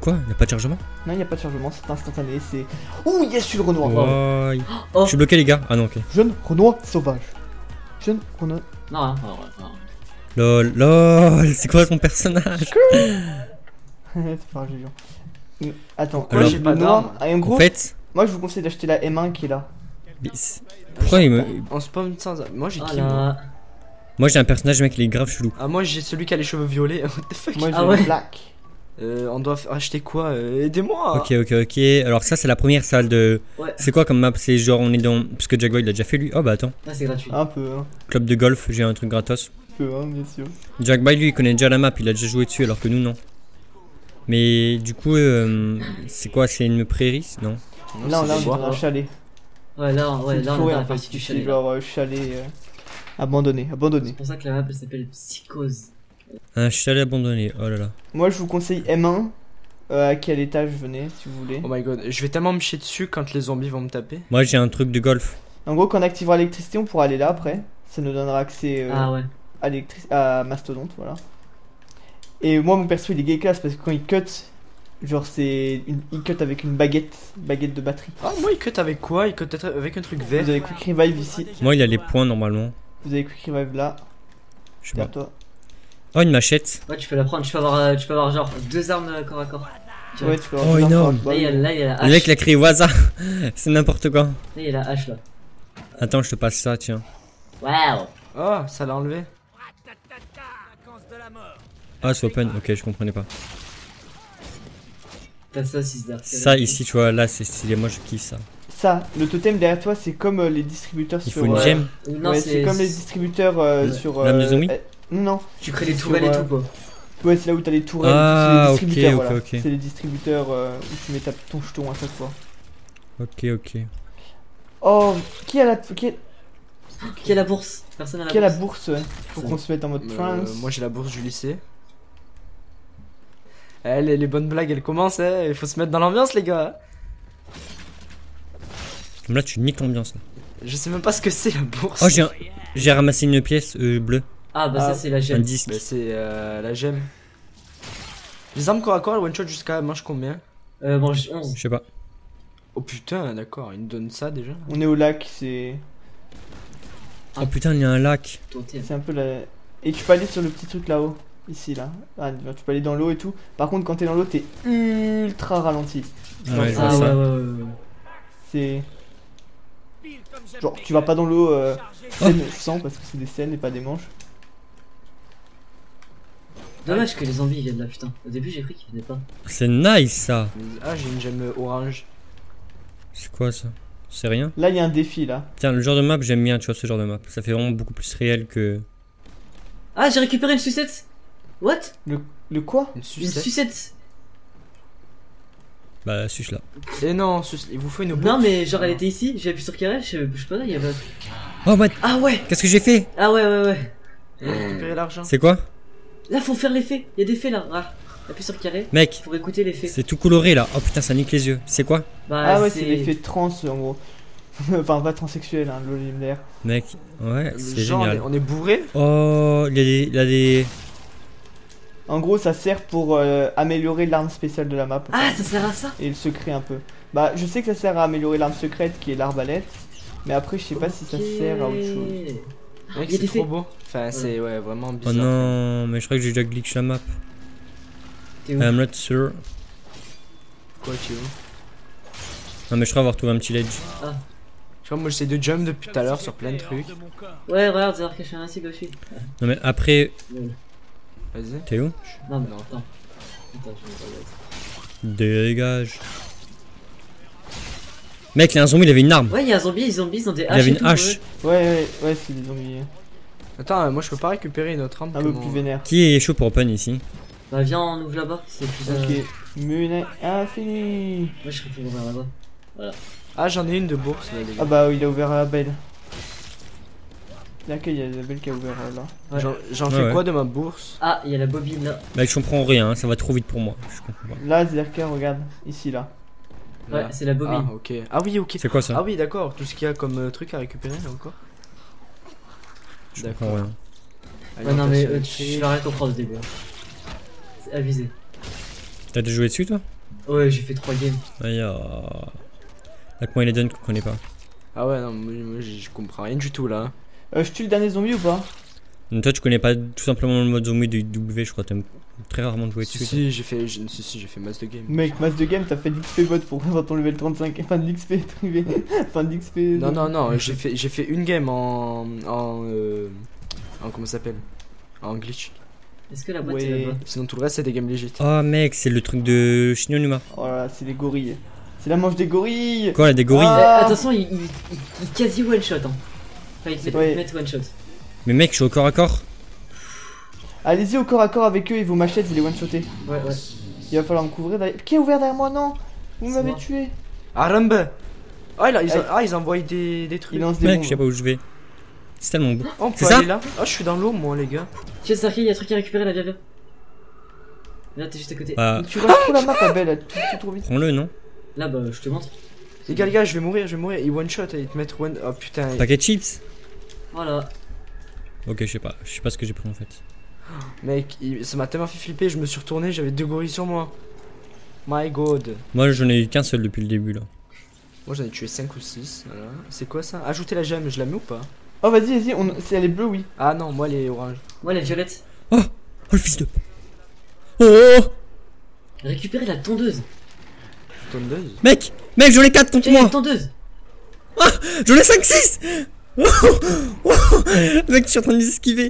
Quoi? Y'a pas de chargement? Non, il n'y a pas de chargement, c'est instantané, c'est... Ouh, yes, je suis le Renoir. Ouais. Oh. Je suis bloqué les gars. Ah non, ok. Jeune Renoir sauvage. Jeune Renoir... Non, Lol, lol, c'est quoi ton personnage? c'est pas Julien. Attends, Alors, j'ai pas noir. Ah, en gros, En fait, moi je vous conseille d'acheter la M1 qui est là. pourquoi il me... On spawn sans. Moi j'ai Ah qui moi là. Moi j'ai un personnage mec, il est grave chelou. Ah, moi j'ai celui qui a les cheveux violets. What the fuck? Moi j'ai Ah ouais. le black. On doit acheter quoi? Aidez-moi! Ok. Alors ça c'est la première salle de... Ouais. C'est quoi comme map? C'est genre on est dans... Parce que Jack Boy il a déjà fait lui. Oh bah attends. Là, c'est gratuit. Un peu, hein. Club de golf, j'ai un truc gratos. Un peu, hein, bien sûr. Jack Boy lui il connaît déjà la map, il a déjà joué dessus alors que nous non. Mais du coup c'est quoi? C'est une prairie? Non. Là, on est quoi? dans un chalet. Ouais, là, C'est ouais, une là, on forêt, est dans en la fait. partie du C'est chalet. là. genre chalet abandonné. C'est pour ça que la map elle s'appelle Psychose. Un chalet abandonné, oh là là. Moi je vous conseille M1. À quel étage venez si vous voulez. Oh my god, je vais tellement me chier dessus quand les zombies vont me taper. Moi j'ai un truc de golf. En gros, quand on activera l'électricité, on pourra aller là après. Ça nous donnera accès Ah ouais. à Mastodonte, voilà. Et moi, mon perso, il est gay classe parce que quand il cut, genre il cut avec une baguette de batterie. Ah, moi il cut avec quoi? Il cut avec un truc vert. Vous avez Quick Revive ici, Moi il a les points normalement. vous avez Quick Revive là, Je sais derrière pas. toi. Oh une machette. Ouais, tu peux la prendre, tu peux avoir genre 2 armes corps à corps. Tu vois. Ouais, tu peux Oh, énorme. Là, il y a la Le hache. mec il a créé au hasard. C'est n'importe quoi. Là, il y a la hache là. Attends je te passe ça tiens. Waouh. Oh, ça l'a enlevé. Ah c'est open, ok je comprenais pas. T'as ça, Sister. Ça ici tu vois là c'est stylé, moi je kiffe ça. Ça, le totem derrière toi, c'est comme les distributeurs Il sur. faut une gemme. Non, Ouais, c'est comme les distributeurs sur. Lame de zombie non, Tu crées des Sur, tourelles et tout quoi. ouais, c'est là où t'as les tourelles. Ah, c'est les distributeurs, ok, voilà. ok. C'est les distributeurs où tu mets ton jeton à chaque fois. Ok. Oh, qui a la Qui a la bourse? Personne a la qui a la bourse. bourse? Faut qu'on se mette en mode trance. Moi j'ai la bourse du lycée. Les bonnes blagues elles commencent, hein. Il faut se mettre dans l'ambiance les gars. Là tu niques l'ambiance là. Je sais même pas ce que c'est la bourse. Oh j'ai ramassé une pièce bleue. Ah bah Ah, ça c'est la Un gemme. disque. Bah, c'est la gemme. Les armes corps à corps, one shot jusqu'à mange combien? Bon, j'ai 11. Je sais pas. Oh putain, d'accord, ils nous donnent ça déjà. On est au lac, c'est Oh putain il y a un lac. Totem. un peu la. Et tu peux aller sur le petit truc là-haut, ici là. Ah, tu peux aller dans l'eau et tout. Par contre, quand t'es dans l'eau, t'es ultra ralenti. Ouais, je vois Ah ça. ouais. C'est genre tu vas pas dans l'eau scène sans parce que c'est des scènes et pas des manches. Dommage que les zombies viennent là, putain. Au début j'ai cru qu'ils venaient pas. C'est nice ça. Ah, j'ai une gemme orange. C'est quoi ça? C'est rien? Là, il y a un défi là. Tiens le genre de map j'aime bien tu vois ce genre de map. Ça fait vraiment beaucoup plus réel que... Ah, j'ai récupéré une sucette. What? Le quoi? Une Une sucette. sucette. Bah suce là. Et non, il vous faut une bourse. Non mais genre elle était ici, j'ai appuyé sur carré, je sais pas, il y avait un truc. Oh what? Ah ouais. Qu'est-ce que j'ai fait? Ah ouais. Récupérer l'argent. C'est quoi? Là faut faire l'effet, il y a des faits là. Ah. Appuie sur carré Mec, pour écouter l'effet. c'est tout coloré là. Oh putain ça nique les yeux. C'est quoi? Bah, Ah ouais, c'est l'effet trans en gros. Enfin, pas transsexuel, hein, l'air. Mec, ouais c'est Genre, génial. on est bourré. Oh il y a des... En gros, ça sert pour améliorer l'arme spéciale de la map. Ah, ça sert à ça. Et le secret un peu. Bah, je sais que ça sert à améliorer l'arme secrète qui est l'arbalète. Mais après, je sais pas si ça sert à autre chose. Mec, Il y a c'est des trop faits. beau. Enfin, c'est ouais, vraiment Oh bizarre. non, mais je crois que j'ai déjà glitch la map. T'es où? I'm not sure. Quoi, tu veux? Non mais je crois avoir trouvé un petit ledge. Je crois, moi j'essaie de jump depuis tout à l'heure sur plein de trucs. Ouais, regarde, c'est marqué je suis un ainsi gaucher. Non mais après... Vas-y. T'es où? Non, mais Non. attends. Attends, je vais pas Dégage. Mec, il y a un zombie, il avait une arme. Ouais, il y a un zombie, ils ont des Il haches. avait et une tout, hache. Ouais, c'est des zombies Attends, moi je peux pas récupérer une autre arme. un peu plus vénères. Qui est chaud pour open ici? Bah, viens, on ouvre là-bas, c'est plus. Ok, Munet infini. Moi, je serais pour ouvrir là-bas. Ah, j'en ai une de bourse là, les gars. Ah bah, il a ouvert à la belle. Là, il y a la belle qui a ouvert là. Ouais. J'en Ouais, fais ouais. quoi de ma bourse? Ah, il y a la bobine là. Mec, je comprends rien, hein, ça va trop vite pour moi. Je comprends pas. Là, Zerka, regarde, ici là. Ouais, Là. c'est la Ah, bobine. ok. Ah oui, ok. C'est quoi ça? Ah oui, d'accord. Tout ce qu'il y a comme truc à récupérer là encore. Je comprends rien. Ouais, non, mais Alimentation je l'arrête au cross au début. C'est avisé. T'as déjà joué dessus toi? Ouais, j'ai fait 3 games. Aïe, là, comment il est done qu'on connaît pas. Ah ouais, non, moi je comprends rien du tout là. Je tue le dernier zombie ou pas? Donc, toi, tu connais pas tout simplement le mode zombie du W, je crois. T'aimes très rarement jouer Si, dessus. si, j'ai fait masse de game. Mec, masse de game, t'as fait de l'XP bot pour avoir ton level 35. Enfin, de l'XP privé. Enfin, de l'XP. Non, non, non, j'ai fait une game en comment ça s'appelle? En glitch. Est-ce que la boîte Ouais. est là-bas? Sinon tout le reste c'est des games légit. Oh, mec, c'est le truc de Shinonuma. Oh là là, c'est des gorilles. C'est la manche des gorilles. Quoi, là, des gorilles? Ah. Attention, il quasi one shot. Hein. Enfin, il Ouais. fait mettre one shot. Mais mec, je suis au corps à corps. Allez-y au corps à corps avec eux et vos machettes, vous les one-shotter. Ouais, ouais. Il va falloir me couvrir derrière. Qui est ouvert derrière moi? Non. Vous C'est m'avez moi. tué. Ah Rumble. Ah, Aïe. ils envoient des trucs. Il lance des Mec, je sais bombes. pas où je vais. C'est tellement beau. Oh, on peut C'est ça aller là. Ah, je suis dans l'eau moi les gars. Tiens, Sarky, il y a un truc à récupérer là, viens. Là, t'es juste à côté. Bah, Tu restes trop la map, la belle. Tu trop vite. prends-le, non? Là, bah, je te montre. Les gars, je vais mourir. Ils one shot et ils te mettent one. Oh putain. Paquet de chips? Voilà. Ok, je sais pas ce que j'ai pris en fait. Mec, ça m'a tellement fait flipper. Je me suis retourné, j'avais 2 gorilles sur moi. My god. Moi, j'en ai eu qu'un seul depuis le début là. Moi j'en ai tué 5 ou 6. Voilà. C'est quoi ça? Ajouter la gemme, je la mets ou pas? Oh, vas-y, elle est bleue, oui. Ah non, moi elle est orange. Moi, la violette. Oh le fils de. Oh Récupérer la tondeuse. Tondeuse. Mec, j'en ai 4 contre Tiens, il y a moi. une tondeuse. J'en ai 5-6. Mec, je suis en train de les esquiver.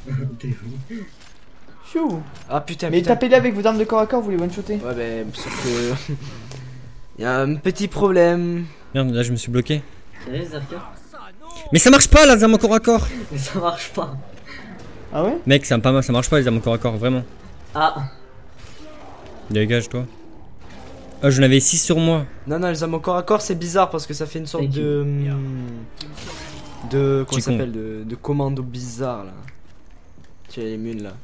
Chou. Ah putain, Mais putain. tapez-les avec vos armes de corps à corps, vous les one-shotter. Ouais, ben, sauf que. Y a un petit problème. Merde, là je me suis bloqué. Allez, Zarka. Mais ça marche pas là, les armes au corps à corps. Mais ça marche pas. Ah ouais? Mec, ça marche pas les armes au corps à corps, vraiment. Ah. Dégage toi. Ah, j'en avais 6 sur moi. Non, non, les armes au corps à corps, c'est bizarre parce que ça fait une sorte Thank you. de. Comment Petit ça con. s'appelle? De commando bizarre là. Tu as les munes là.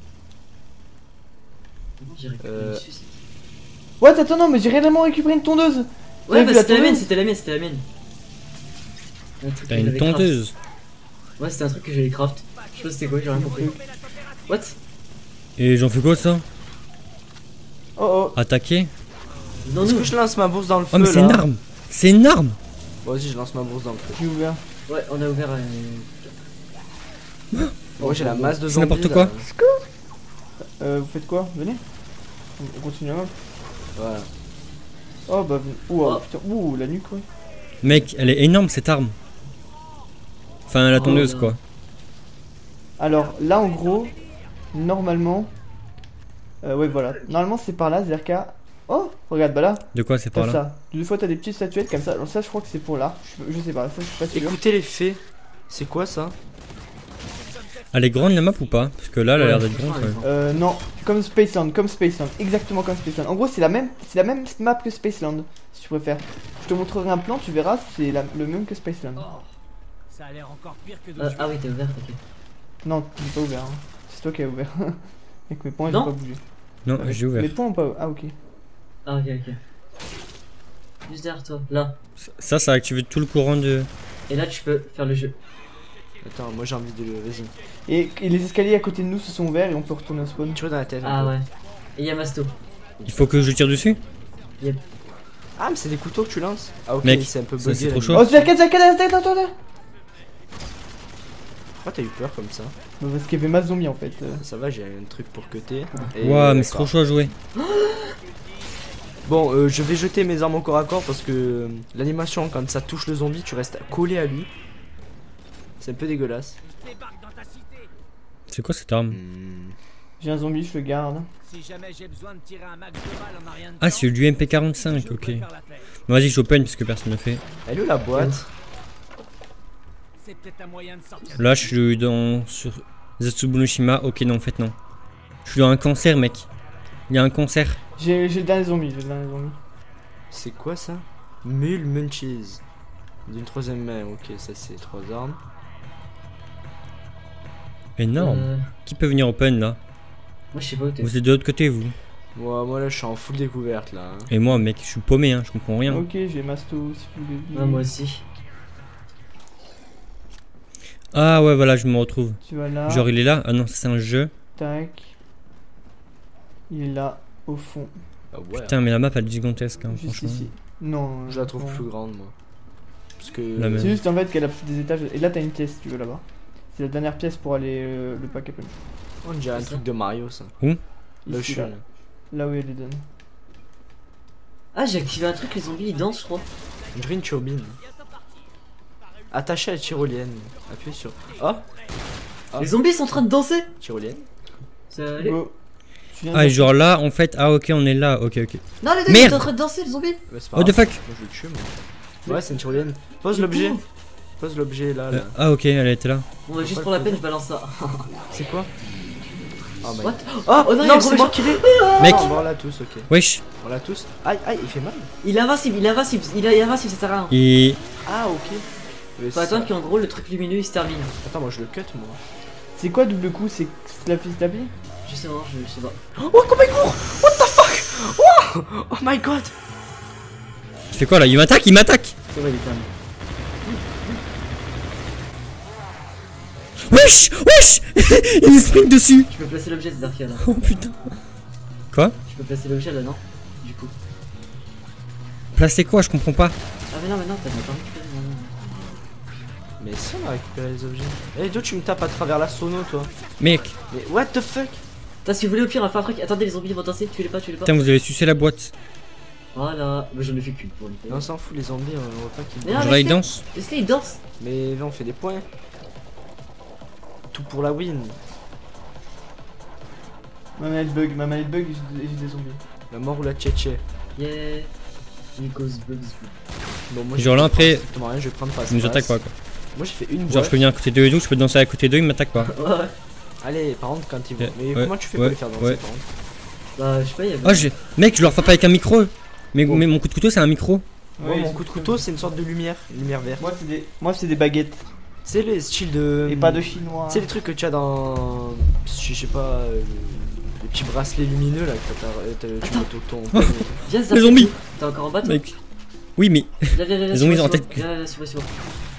J'ai récupéré Euh. une suce. What? Attends, non, mais j'ai réellement récupéré une tondeuse. Vous Ouais, avez bah vu la c'était la mienne, tondeuse? c'était la mienne. Un truc T'as que une j'avais craft. tondeuse. Ouais, c'était un truc que j'avais craft. Je sais pas c'était quoi, j'ai rien compris. What? Et j'en fais quoi ça? Oh, Attaquer? Non, Est-ce nous. que je lance ma bourse dans le feu Oh mais c'est là? une arme. C'est une arme. Bon, vas-y, je lance ma bourse dans le feu. j'ai ouvert. Ouais, on a ouvert Moi j'ai la masse de C'est zombies. n'importe là. quoi. Vous faites quoi? Venez. On continue la map. Voilà. Oh bah, ouh, Oh. putain, ouh, la nuque, ouais. Mec, elle est énorme cette arme. Enfin la Oh, tondeuse non. quoi. Alors là, en gros, normalement, ouais, voilà. Normalement, c'est par là, Zerka. Oh, regarde, bah là, De quoi c'est par t'as là? ça. Deux fois, t'as des petites statuettes comme ça. Alors ça, je crois que c'est pour là. Je sais pas, ça, je suis pas sûr. Écoutez les faits. C'est quoi ça? Elle est grande la map ou pas? Parce que là elle a l'air Ouais, d'être grande quand même. Non, comme Spaceland, exactement comme Spaceland. En gros, c'est la même map que Spaceland, si tu préfères. Je te montrerai un plan, tu verras, c'est le même que Spaceland. Ça a l'air encore pire que d'où Ah oui, t'es ouvert, ok. Non, tu n'es pas ouvert. Hein. C'est toi qui as ouvert. Avec mes points, ils Non. ont pas bougé. Non, j'ai ouvert. Les points ont pas. Ah, ok. Ah ok, ok. Juste derrière toi, là. Ça a activé tout le courant de. Et là, tu peux faire le jeu. Attends, moi j'ai envie de le. Vas-y. Et les escaliers à côté de nous se sont ouverts et on peut retourner au spawn. Tu vois dans la tête. un Ah peu. ouais. Et y'a Masto. Il faut que je tire dessus? Ah, mais c'est des couteaux que tu lances? Ah, ok, Mec, c'est un peu ça, bugué. c'est là. trop chaud. Oh, Zerka, attends, là. Pourquoi t'as eu peur comme ça? Bah, parce qu'il y avait masse zombies en fait. Ça va, j'ai un truc pour cutter. Ouah, mais c'est trop chaud à jouer. Bon, je vais jeter mes armes au corps à corps parce que l'animation, quand ça touche le zombie, tu restes collé à lui. C'est un peu dégueulasse. débarque dans ta cité. C'est quoi cette arme? Hmm. J'ai un zombie, je le garde. Si jamais j'ai besoin de tirer un max de balles en rien de Ah, temps, c'est du MP45, je ok. pourrais faire la fête. Vas-y, j'open parce que personne ne fait. Elle est où la boîte? C'est peut-être un moyen de sortir. Là, je suis dans. Sur Zatsubunoshima. Ok, non, en fait, non. Je suis dans un concert, mec. Il y a un concert. J'ai le dernier zombie, C'est quoi ça? Mule Munchies. D'une troisième main, ok, ça c'est 3 armes. Énorme. Qui peut venir open là? Moi, je sais pas où t'es. Vous êtes de l'autre côté, vous. Moi là je suis en full découverte là. Et moi, mec, je suis paumé, hein. Je comprends rien. Ok, j'ai Masto si vous voulez. Ouais, moi aussi. Ah, ouais, voilà, je me retrouve. Tu vas là. Genre, il est là? Ah non, ça, c'est un jeu. Tac. Il est là, au fond. Ah ouais. Putain, mais la map elle est gigantesque, hein, Juste franchement. ici. Non, Je la trouve non. plus grande moi. Parce que. La même. C'est juste en fait qu'elle a des étages. Et là, t'as une pièce si tu veux là-bas. C'est la dernière pièce pour aller le pack à punch. On dirait un truc de Mario ça. Où? Le Ici, chien. là. Là où elle les donne. Ah, j'ai activé un truc, les zombies ils dansent, je crois. Green Turbine. Attaché à la tyrolienne. Appuyez sur. Oh! Ah. Les zombies sont en train de danser. Tyrolienne. Salut. Go. Tu viens Ah, de- et genre là, en fait, ah ok, on est là, ok, ok. Non, les deux Merde. ils sont en train de danser, les zombies. Ouais, c'est pas What the grave. fuck? Moi je vais le tuer moi. Ouais, c'est une tyrolienne. Pose l'objet. Pose l'objet là. là. Ah ok, elle était là. Bon, bah, juste pour la peine, je balance ça. C'est quoi? Oh my What? Oh, Oh non, il y a non, un c'est gros moi méchant. qui l'ai! Mec. Ah, on l'a tous, ok. Wesh. On l'a tous. Aïe, aïe, il fait mal. Il est invincible, il est invincible, il est invincible, ça sert à rien. Et. Ah, ok. Faut attendre qu'en gros le truc lumineux il se termine. Attends, moi je le cut, moi. C'est quoi double coup? C'est la fils tapis? Je sais pas, je sais pas. Oh, comment il court! What the fuck! Oh, oh my god! Tu fais quoi là? Il m'attaque, il m'attaque! C'est vrai, il est terminé. Wesh! Wesh! Il me sprint dessus! Tu peux placer l'objet, c'est Zarkia là. Oh putain! Quoi? Tu peux placer l'objet là, non? Du coup. Placer quoi? Je comprends pas. Ah, mais non, t'as pas récupéré, non, non. Mais si on a récupéré les objets. Eh, toi, tu me tapes à travers la sono, toi. Mec, Mais what the fuck? Attends, si vous voulez au pire, on va faire un truc. Attendez, les zombies vont danser, tuez-les pas, tuez-les pas. putain, vous avez sucé la boîte. Voilà, mais j'en ai fait qu'une pour lui. On s'en fout, les zombies, on voit pas qu'ils. Mais non, Genre là, il laisse-les. danse. Laisse-les, ils dansent. Mais là, on fait des points. Tout pour la win. Ma manette bug, et j'ai des zombies. La mort ou la tchétché. Yeah. Nikos Bugs. Bon, moi, Genre là, après, strictement rien, je vais prendre pas. ils nous attaquent pas quoi. Moi, j'ai fait une Genre, boîte. je peux venir à côté d'eux et tout, je peux danser à côté d'eux, ils m'attaquent pas. Ouais, ouais. Allez, par contre, quand ils vont. Ouais, Mais ouais, comment tu fais ouais, pour les faire danser ouais. par contre? Bah, je sais pas, il y a. Oh, j'ai. Mec, je leur frappe avec un micro. Mais, Bon. mais mon coup de couteau, c'est un micro. Moi, mon coup de couteau, c'est une sorte de lumière. Une lumière verte. Moi, c'est des baguettes. C'est les styles de. Et pas de chinois. C'est les trucs que tu as dans. Je sais pas. Les petits bracelets lumineux là que tu mets ton. Viens, Les zombies. T'es encore en bas, toi? Mec. Oui, mais. Viens, Les zombies c'est en bon, tête. c'est bon. Viens, c'est bon.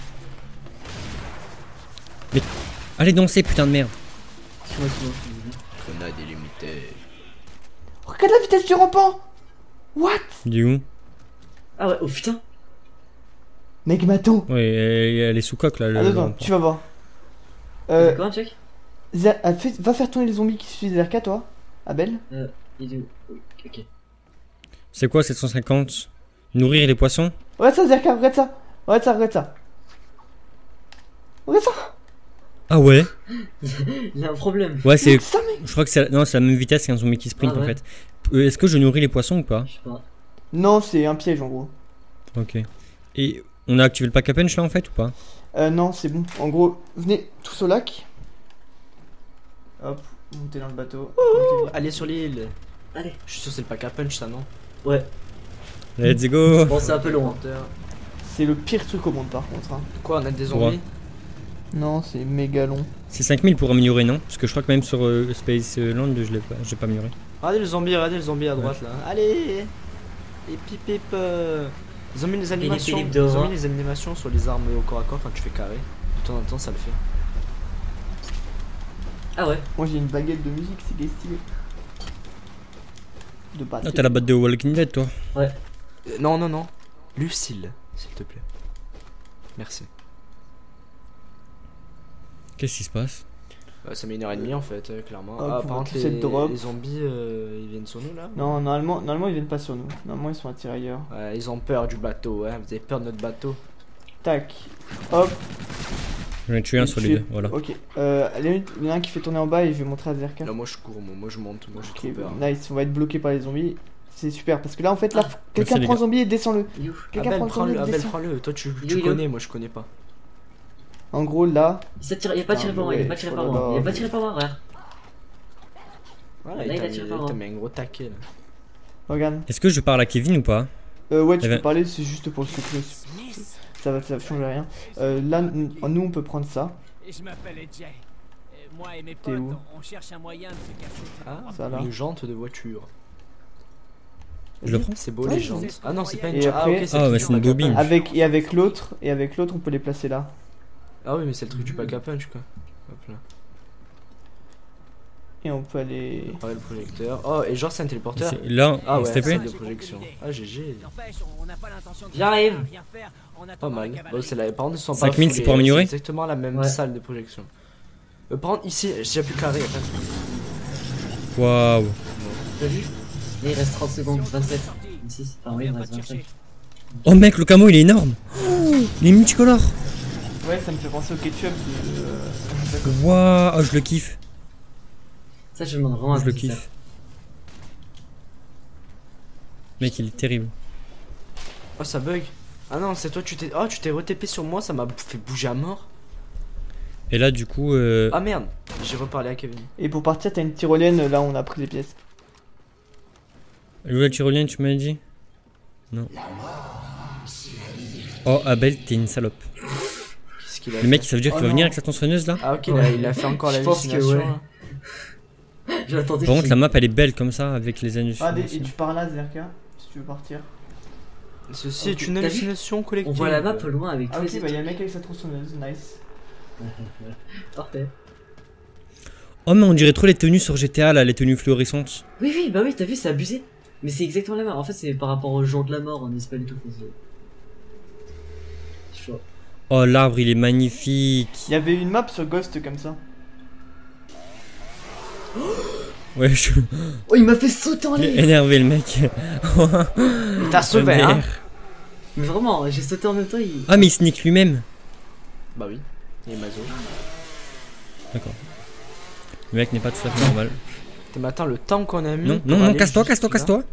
Allez danser, putain de merde. C'est bon. Grenade illimitée. Regarde la vitesse du rampant. What? Il est où? Ah ouais, oh putain. Mec, m'attends. Ouais, elle est sous coque là. Attends, tu vas voir. C'est quoi, check? Va faire tourner les zombies qui suivent Zerka, toi. Abel. Il est où? Ok. C'est quoi 750? Nourrir les poissons? Regarde ça, Zerka, regarde ça. Regarde ça. Regarde ça. Ah ouais? Il y a un problème. Ouais, c'est. Ça, mec. Je crois que c'est non, c'est la même vitesse qu'un zombie qui sprint Ah ouais. en fait. Est-ce que je nourris les poissons ou pas? Je sais pas. Non, c'est un piège en gros. Ok. Et on a activé le pack à punch là en fait ou pas? Non, c'est bon. En gros, venez tous au lac. Hop, montez dans le bateau. Montez. Allez sur l'île. Allez. Je suis sûr que c'est le pack à punch ça non? Ouais. Let's go! Bon, c'est un peu long. Hein. C'est le pire truc au monde par contre. Hein. Quoi, on a des zombies? Non, c'est méga long. C'est 5000 pour améliorer, non? Parce que je crois que même sur Space Land, j'ai pas amélioré. Regardez le zombie à droite là. Allez. Et pip. Ils ont mis les animations. Philippe Ils ont dehors. mis les animations sur les armes au corps à corps quand tu fais carré. De temps en temps ça le fait. Ah ouais. Moi j'ai une baguette de musique, c'est gay stylé. De batterie. Ah, t'as la batte de Walking Dead toi? Non. Lucille, s'il te plaît. Merci. Qu'est-ce qui se passe? Ça met 1h30 en fait, clairement. Ah, pour par contre, cette drop. les zombies ils viennent sur nous là? Non, normalement ils viennent pas sur nous. Normalement ils sont attirés ailleurs. Ouais, ils ont peur du bateau, hein. Vous avez peur de notre bateau? Tac. Hop. J'en ai tué un sur les deux, voilà. Ok. Il y en a un qui fait tourner en bas et je vais montrer à Zerka. Là, moi je cours, moi je monte, moi j'ai Ok, trop peur. nice, on va être bloqué par les zombies. C'est super parce que là en fait, là, quelqu'un merci, les prend gars. le zombie et descend-le. You. Quelqu'un Abel, prend le zombie et Abel, descend. prends-le. Toi tu Il est connais, moi je connais pas. En gros, là, Il a pas tiré par moi, il a pas tiré par moi. Il a pas tiré par moi, frère. Voilà, Là, il a il tiré par moi. t'a mis un gros taquet là. regarde. Est-ce que je parle à Kevin ou pas? Ouais, tu Eh ben- peux parler, c'est juste pour le secret. Ça va changer rien. Là, nous on peut prendre ça. Et je m'appelle AJ. Moi et mes T'es potes, où on cherche un moyen de se casser. Ah, Ça, là. une jante de voiture. Je le prends? C'est beau Ouais, les je jantes. sais. Ah non, c'est pas une Et jante. Ah, après- ok, Ah, le mais truc c'est du une pack à bobine. punch. Avec l'autre, on peut les placer là. Ah oui, mais c'est le truc du pack à punch quoi. Hop là. Et on peut aller. Réparer le projecteur. Oh, et genre c'est un téléporteur. C'est- Là, Ah ouais, s'il te plaît. salle de projection. Ah, GG. N'empêche, on n'a pas l'intention de J'arrive. rien faire en Pas attendant la mal. cavalerie. Bon, c'est la... Par contre, ils sont 5000, pas c'est full, pour améliorer C'est exactement la même Ouais. salle de projection. Par contre, ici, j'ai plus carré. Waouh. T'as vu? Et il reste 30 secondes, 27. 26. Enfin, oui, il On en va reste te 25. chercher. Oh mec, le camo il est énorme. Oh, il est multicolore. Ouais, ça me fait penser au ketchup de. Waouh, oh, je le kiffe. Ça, je me demande vraiment Je à le quoi ça kiffe. Mec, il est terrible. Oh, ça bug. Ah non, c'est toi, tu t'es. Oh, tu t'es retépé sur moi, ça m'a fait bouger à mort. Et là, du coup, Ah merde, j'ai reparlé à Kevin. Et pour partir, t'as une tyrolienne, là on a pris les pièces. où la tyrolienne, tu m'as dit? Non. Oh, Abel, t'es une salope. Qu'est-ce qu'il a Le fait mec, ça veut dire Oh qu'il va non. venir avec sa tronçonneuse là? Ah, ok, Ouais. il a fait encore Je la pense que hallucination. ouais. là. J'attendais Par contre, qu'il- la map elle est belle comme ça avec les anus. Ah, et tu pars là, Zerka, si tu veux partir. Ceci est Ok, une t'as vu hallucination collective. On voit la map au loin avec Ah, tous ok, les bah y'a un trucs. mec avec sa tronçonneuse, nice. Parfait. Oh, mais on dirait trop les tenues sur GTA là, les tenues fluorescentes. Oui, oui, bah oui, t'as vu, c'est abusé. Mais c'est exactement la même. En fait, c'est par rapport au jour de la mort, n'est-ce pas du tout. C'est chaud. Oh, l'arbre il est magnifique. Il y avait une map sur Ghost comme ça. Ouais, je suis Oh, il m'a fait sauter en il est l'air. énervé le mec. Il t'a sauvé, hein. Merde. Mais vraiment, j'ai sauté en même temps. Il... Ah, mais il sneak lui-même. Bah oui, il est mazo. D'accord. Le mec n'est pas tout à fait normal. Mais attends, le temps qu'on a mis. Non, pour non, non, aller casse-toi, jusque-là, casse-toi, casse-toi.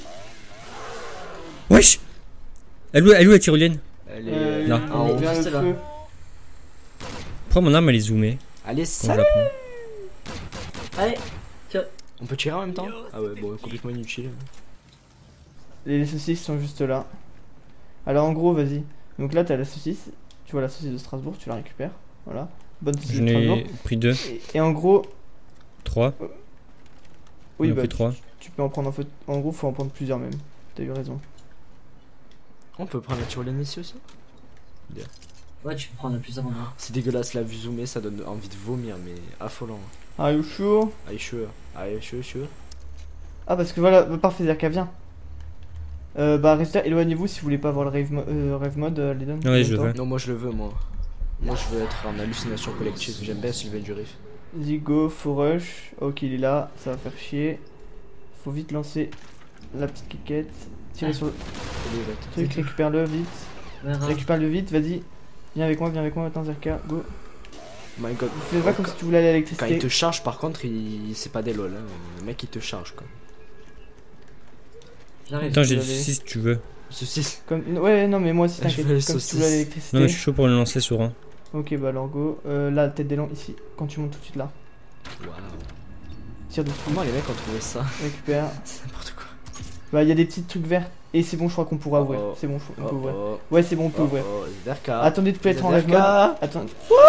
Wesh. Elle est où la tyrolienne? Elle est Là. en haut. vers le juste là. feu. Pourquoi mon arme elle est zoomée Allez, quand je salut. la prends? Allez, On peut tirer en même temps? Ah ouais, bon, complètement inutile. Les saucisses sont juste là. Alors en gros, vas-y. Donc là, t'as la saucisse. Tu vois la saucisse de Strasbourg, tu la récupères. Voilà. Bonne saucisse J'en de Strasbourg. ai pris 2, Et en gros, 3. oui, J'en ai bah pris 3. tu peux en prendre en faute. En gros, faut en prendre plusieurs même. T'as eu raison. On peut prendre la tyrolienne ici aussi? ouais, tu peux prendre plus avant. C'est dégueulasse, la vue zoomée, ça donne envie de vomir, mais affolant. Are you sure? Allez, sure. Allez, sure. Ah, parce que voilà, bah, parfait, Zerka, viens. Bah, restez, éloignez-vous si vous voulez pas avoir le rave mode, Ledon. Ouais, je le veux. Non, moi je le veux, moi. Moi je veux être en hallucination collective. J'aime bien Sylvain Durif. Vas-y, go, faut rush. Ok, il est là, ça va faire chier. Faut vite lancer la petite cliquette. Tirer sur le Allez, va truc, récupère-le vite. Ouais, Récupère-le vite, vas-y. Viens avec moi maintenant, Zerka, go. My god. Fais pas comme si tu voulais aller à Quand il l'électricité. te charge, par contre, c'est pas des lol. Hein. Le mec il te charge quoi. J'arrive. Attends, j'ai peux du aller. 6 si tu veux. Ceci. Comme... Ouais, non, mais moi aussi, Je t'inquiète. veux les Comme si tu voulais aller à saucisses. Non, mais je l'électricité. suis chaud pour le lancer sur un. Ok, bah alors go. Là, tête d'élan ici. Quand tu montes tout de suite là. Waouh. Tire dessus, Comment les mecs ont trouvé ça? récupère. C'est n'importe quoi. Bah, il y a des petits trucs verts. Et c'est bon, je crois qu'on pourra ouvrir. Oh. C'est bon, on peut ouvrir. Oh, Ouais, c'est bon, on peut oh, ouvrir. oh, Zerka. Attendez de peut-être en rêve mode. Zerka. Attends.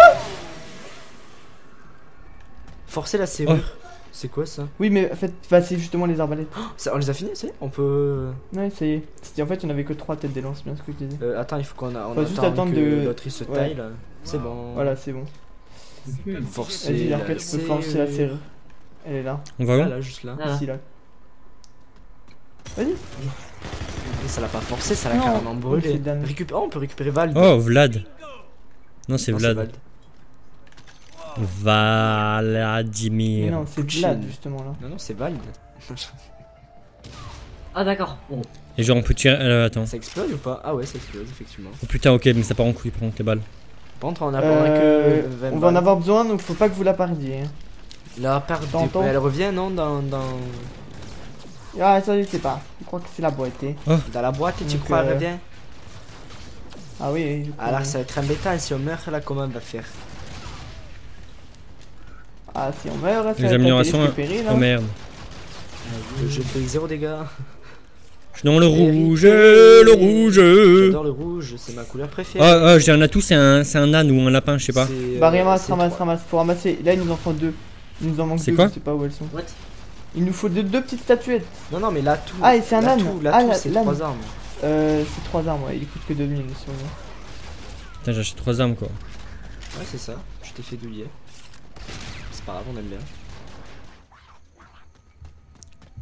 Forcer la serrure. C'est quoi ça? Oui, mais en fait, bah, c'est justement les arbalètes. On les a finis, c'est? On peut. Ouais, ça y est. En fait, il n'y en avait que 3 têtes d'élan, c'est bien ce que je disais. Attends, il faut qu'on a. On Faut juste attend attendre que de- l'autre il se Ouais. taille là. C'est bon. Voilà, c'est bon. Forcer. Vas-y, la Larka, tu peux forcer la serrure. Elle est là, On va Ah où? là, juste là. Voilà. ici, là. Vas-y. Et ça l'a pas forcé, ça l'a Non, carrément c'est brûlé. Dan. Oh, on peut récupérer Val. Oh, Vlad. Non, c'est Non, Vlad. Mais Vladimir. non, c'est Poutine. Vlad, justement, là. Non, non, c'est Val. Ah, d'accord. Bon. Et genre, on peut tirer. Attends. Ça explose ou pas? Ah ouais, ça explose, effectivement. Oh putain, ok, mais ça part en couille par contre les balles. Par contre, on a que 20 on va en balles. avoir besoin, donc faut pas que vous la perdiez. hein. La part des... T'entends Elle revient, non? Dans Ah, ça, je sais pas. Je crois que c'est la boîte. dans la boîte, et tu Donc, crois, elle revient? Ah oui, je crois Alors, bien. ça va être embêtant. Si on meurt, là, comment on va faire? Ah, si on meurt, ça Les va être améliorations, récupéré, là. Oh merde. Je fais 0 dégâts. Je suis dans le Vérité. rouge, le rouge. J'adore le rouge, c'est ma couleur préférée. Ah, j'ai un atout, c'est un âne ou un lapin, je sais pas. C'est, Bah, ramasse, c'est ramasse, 3. ramasse. Faut ramasser. Là, il nous en faut 2. Il nous en manque C'est 2, quoi je sais pas où elles sont. What? Il nous faut deux petites statuettes. Non, non, mais l'atout. Ah, et c'est un âne. L'atout, Ah, c'est l'âne. 3 armes. C'est 3 armes, ouais. Il coûte que 2000 sur lui. Putain, j'achète 3 armes quoi. Ouais, c'est ça. Je t'ai fait douiller. C'est pas grave, on aime bien.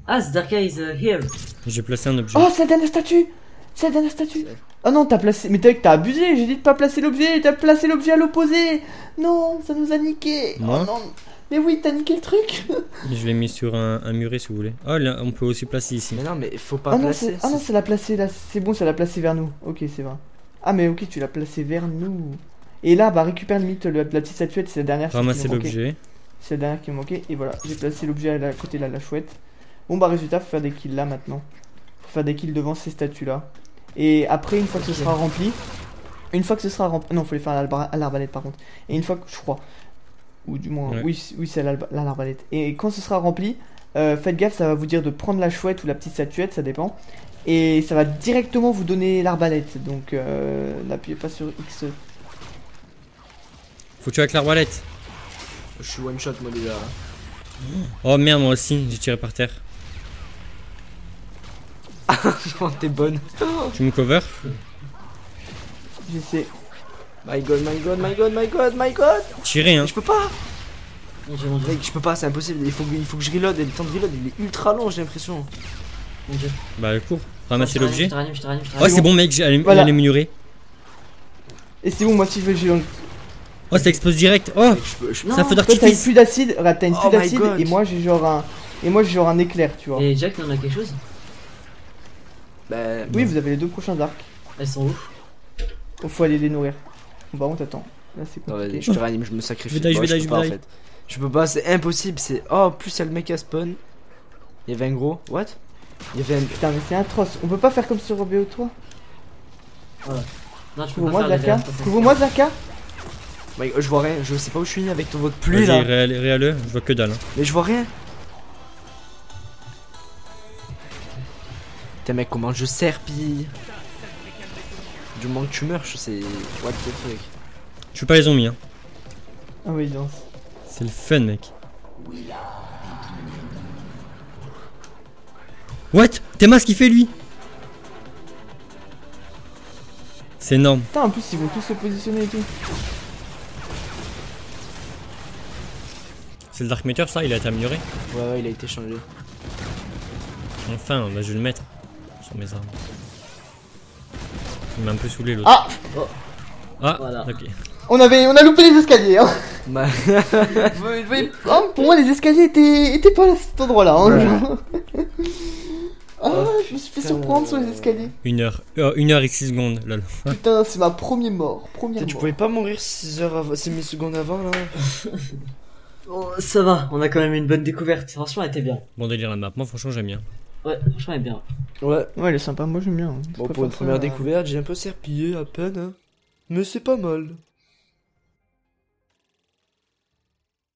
Ah, Zdarka is here. J'ai placé un objet. Oh, c'est la dernière statue. C'est la dernière statue. Oh non, t'as placé. Mais t'as abusé. J'ai dit de pas placer l'objet. T'as placé l'objet à l'opposé. Non, ça nous a niqué. Moi Oh non. Mais oui, t'as niqué le truc. Je l'ai mis sur un muret si vous voulez. Oh là, on peut aussi placer ici. Mais non, mais faut pas Ah non, placer. ah non, ça l'a placé là. C'est bon, ça l'a placé vers nous. Ok, c'est vrai. Ah, mais ok, tu l'as placé vers nous. Et là, bah récupère limite la petite statuette. C'est la dernière. Ramasser l'objet. C'est la dernière qui me manquait. Et voilà, j'ai placé l'objet à côté de la chouette. Bon, bah résultat, faut faire des kills là maintenant. Faut faire des kills devant ces statues là. Et après, une fois que ce sera rempli. Une fois que ce sera rempli. Non, faut les faire à l'arbalète par contre. Et une fois que je crois. Ou du moins, Ouais. oui, c'est à l'arbalète. Et quand ce sera rempli, faites gaffe, ça va vous dire de prendre la chouette ou la petite statuette, ça dépend. Et ça va directement vous donner l'arbalète. Donc, n'appuyez pas sur X. Faut tuer avec l'arbalète. Je suis one shot moi déjà. Oh merde, moi aussi, j'ai tiré par terre. Oh, t'es bonne. Tu me cover? J'essaie. My god, my god, my god, my god, my god. Tirez, hein. Je peux pas. Mon dieu, mon dieu. Mec, je peux pas, c'est impossible. Il faut que je reload. Et le temps de reload, il est ultra long, j'ai l'impression. Mon dieu. Bah, cours. Ramasser Je te l'objet. ranime, je te ranime, je te Oh, ranime. c'est bon, mec, j'ai Voilà. allé m'ignorer. Et c'est bon, moi si je veux, j'ai. Oh, ça explose direct. Oh, Mec, je peux. c'est un feu Toi, t'as une d'artifice. pluie d'acide. Regarde, t'as une Oh pluie my d'acide. God. Et moi, j'ai genre un. Et moi, j'ai genre un éclair, tu vois. Et Jack, t'en as quelque chose? Bah, Oui, vous avez les deux prochains arcs. Elles sont où? Faut aller les nourrir. Bon, par contre, attends. Là, c'est non, compliqué. vas-y, je te réanime, je me sacrifie. Je vais die, Bah, je vais peux die, pas, je vais en fait. Je peux pas, c'est impossible. C'est. Oh, plus il y a le mec à spawn. Il y avait un gros. What? Il y avait un. Putain, mais c'est atroce. On peut pas faire comme sur BO3. Non, tu peux Couvre-moi, pas faire Zaka. les verres. Couvre-moi, Zaka. Mec, je vois rien, je sais pas où je suis avec votre pluie Vas-y, là. réale, je vois que dalle. Hein. Mais je vois rien. Putain, mec, comment je serpille. Du moment que tu meurs, c'est. What the fuck. Je suis pas les zombies, hein. Ah oui, non. C'est le fun, mec. What? T'es masque, il fait lui? C'est énorme. Putain, en plus, ils vont tous se positionner et tout. C'est le Dark Matter, ça, il a été amélioré. Ouais, il a été changé. Enfin, bah, je vais le mettre sur mes armes. Il m'a un peu saoulé l'autre. Ah, Ah, Voilà. ok. on a loupé les escaliers. Hein. Bah, Vous voyez, hein, pour moi, les escaliers étaient pas à cet endroit-là. Hein, Ouais. genre. Ah, je me suis fait surprendre sur les escaliers. 1 heure et 6 secondes, lol. Putain, c'est ma première mort. Première tu mort. pouvais pas mourir 6 secondes avant là. Oh, ça va, on a quand même une bonne découverte. Franchement, elle était bien. Bon délire la map, moi franchement j'aime bien. Ouais, franchement, elle est bien. Ouais. Ouais, elle est sympa. Moi, j'aime bien. Je Bon, préfère pour une ça première à- découverte, j'ai un peu serpillé à peine. Hein. Mais c'est pas mal.